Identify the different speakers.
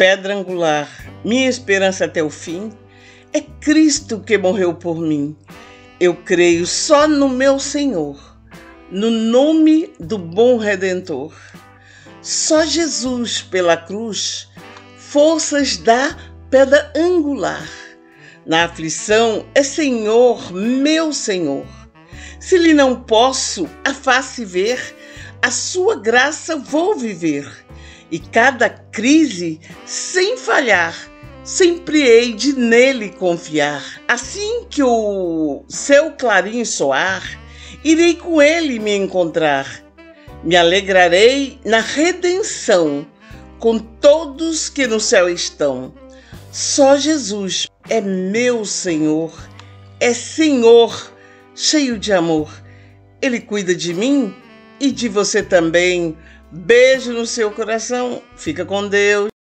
Speaker 1: pedra angular, minha esperança até o fim, é Cristo que morreu por mim. Eu creio só no meu Senhor, no nome do bom Redentor. Só Jesus pela cruz forças dá pedra angular. Na aflição é Senhor, meu Senhor. Se lhe não posso a face ver, a sua graça vou viver. E cada crise, sem falhar, sempre hei de nele confiar. Assim que o seu clarim soar, irei com ele me encontrar. Me alegrarei na redenção, com todos que no céu estão. Só Jesus é meu Senhor, é Senhor cheio de amor. Ele cuida de mim e de você também. Beijo no seu coração. Fica com Deus.